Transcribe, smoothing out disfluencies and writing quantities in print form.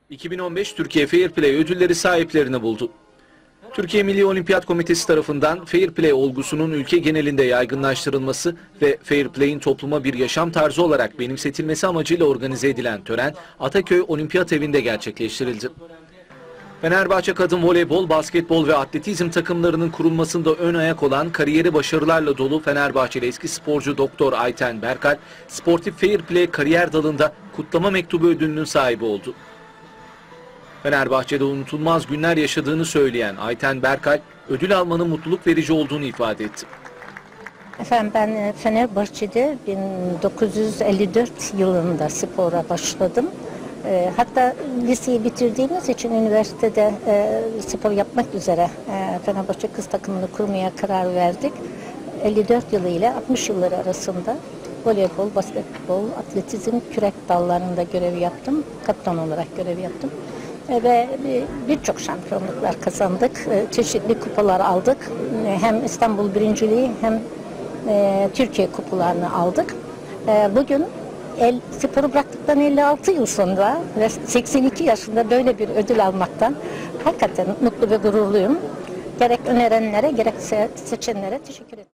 2015 Türkiye Fair Play ödülleri sahiplerini buldu. Türkiye Milli Olimpiyat Komitesi tarafından Fair Play olgusunun ülke genelinde yaygınlaştırılması ve Fair Play'in topluma bir yaşam tarzı olarak benimsetilmesi amacıyla organize edilen tören Ataköy Olimpiyat Evi'nde gerçekleştirildi. Fenerbahçe kadın voleybol, basketbol ve atletizm takımlarının kurulmasında ön ayak olan kariyeri başarılarla dolu Fenerbahçeli eski sporcu Doktor Ayten Berkalp, Sportif Fair Play kariyer dalında kutlama mektubu ödülünün sahibi oldu. Fenerbahçe'de unutulmaz günler yaşadığını söyleyen Ayten Berkalp, ödül almanın mutluluk verici olduğunu ifade etti. Efendim ben Fenerbahçe'de 1954 yılında spora başladım. Hatta liseyi bitirdiğimiz için üniversitede spor yapmak üzere Fenerbahçe kız takımını kurmaya karar verdik. 54 yılı ile 60 yılları arasında voleybol, basketbol, atletizm, kürek dallarında görev yaptım. Kaptan olarak görev yaptım. Ve birçok şampiyonluklar kazandık. Çeşitli kupalar aldık. Hem İstanbul birinciliği hem Türkiye kupalarını aldık. Bugün sporu bıraktıktan 56 yıl sonra ve 82 yaşında böyle bir ödül almaktan hakikaten mutlu ve gururluyum. Gerek önerenlere gerekse seçenlere teşekkür ederim.